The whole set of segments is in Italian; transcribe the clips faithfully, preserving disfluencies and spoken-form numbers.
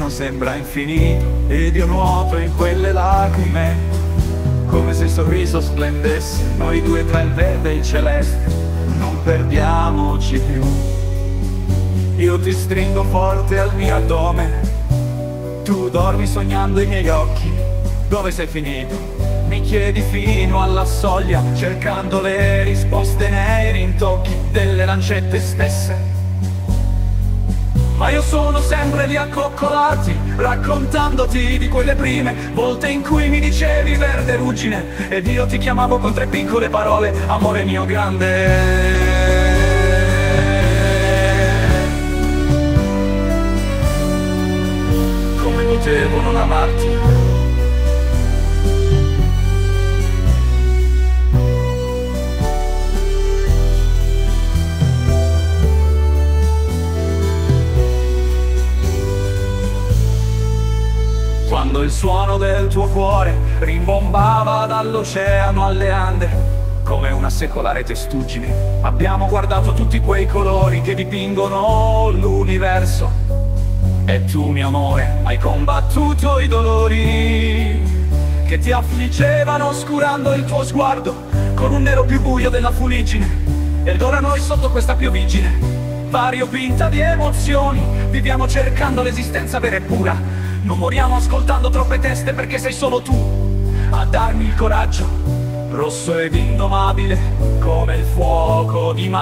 non sembra infinito ed io nuoto in quelle lacrime, come se il sorriso splendesse, noi due tra il verde e il celeste. Non perdiamoci più. Io ti stringo forte al mio addome, tu dormi sognando i miei occhi. Dove sei finito? Mi chiedi fino alla soglia, cercando le risposte nei rintocchi delle lancette stesse. Ma io sono sempre lì a coccolarti, raccontandoti di quelle prime volte in cui mi dicevi verde ruggine, ed io ti chiamavo con tre piccole parole, amore mio grande. Come potevo non amarti? Quando il suono del tuo cuore rimbombava dall'oceano alle Ande, come una secolare testuggine, abbiamo guardato tutti quei colori che dipingono l'universo. E tu, mio amore, hai combattuto i dolori che ti affliggevano, oscurando il tuo sguardo con un nero più buio della fuliggine. Ed ora noi sotto questa piovigine, variopinta di emozioni, viviamo cercando l'esistenza vera e pura. Non moriamo ascoltando troppe teste, perché sei solo tu a darmi il coraggio, rosso ed indomabile come il fuoco di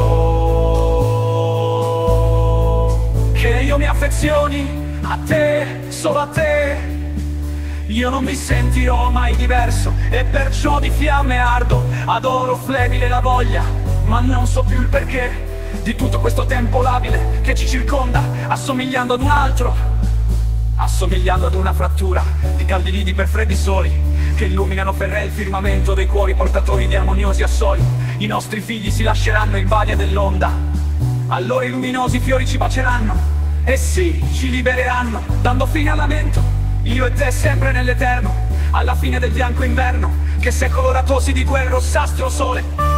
maggio. Che io mi affezioni a te, solo a te. Io non mi sentirò mai diverso e perciò di fiamme ardo. Adoro flebile la voglia, ma non so più il perché di tutto questo tempo labile che ci circonda, assomigliando ad un altro, assomigliando ad una frattura di caldi lidi per freddi soli che illuminano ferree il firmamento dei cuori portatori di armoniosi assoli. I nostri figli si lasceranno in balia dell'onda, allora i luminosi fiori ci baceranno, e sì, ci libereranno, dando fine al lamento, io e te sempre nell'eterno, alla fine del bianco inverno che si è coloratosi di quel rossastro sole.